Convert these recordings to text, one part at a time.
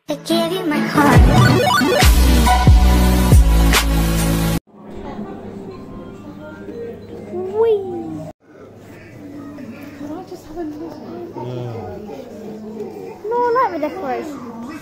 I gave you my heart. Whee! Can I just have a little? No, I like the decoration.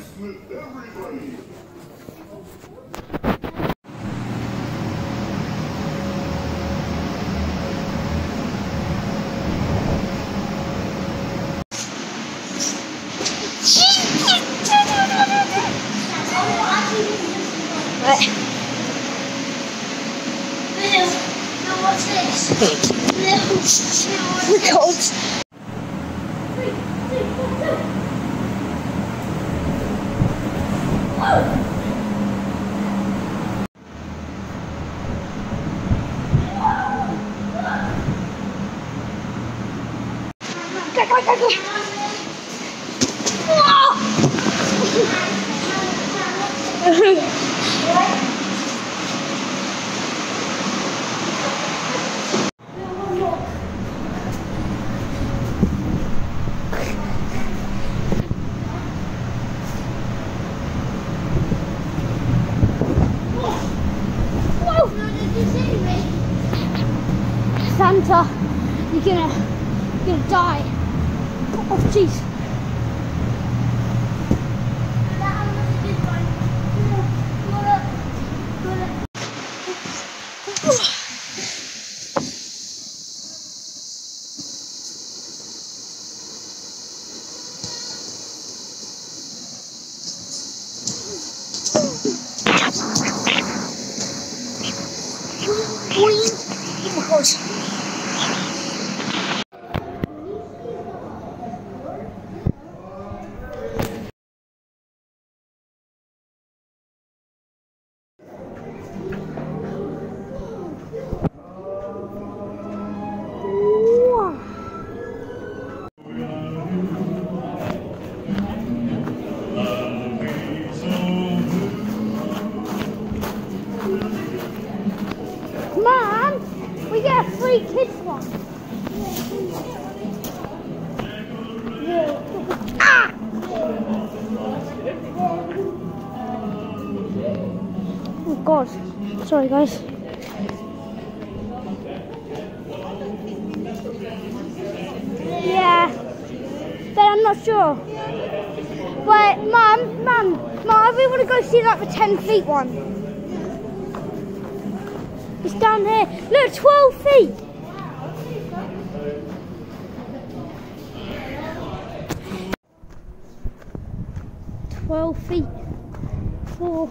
Right. Now what's this? Records. 3, 2, 1, go! Go! Santa, you're gonna die. Oh jeez. Oh my gosh. Mom, we get a free kids one. Ah! Oh God, sorry guys. Yeah, but I'm not sure. Wait, Mum, I really want to go see like the 10 feet one. It's down here. Look, 12 feet. For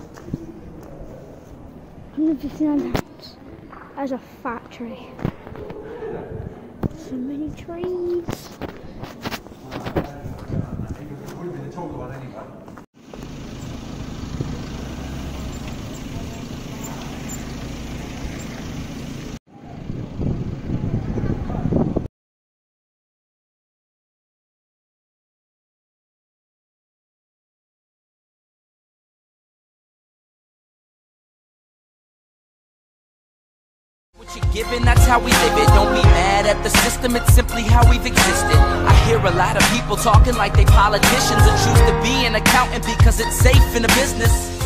£159. There's a fat tree. So many trees. What you're given, that's how we live it. Don't be mad at the system, it's simply how we've existed. I hear a lot of people talking like they politicians and choose to be an accountant because it's safe in the business.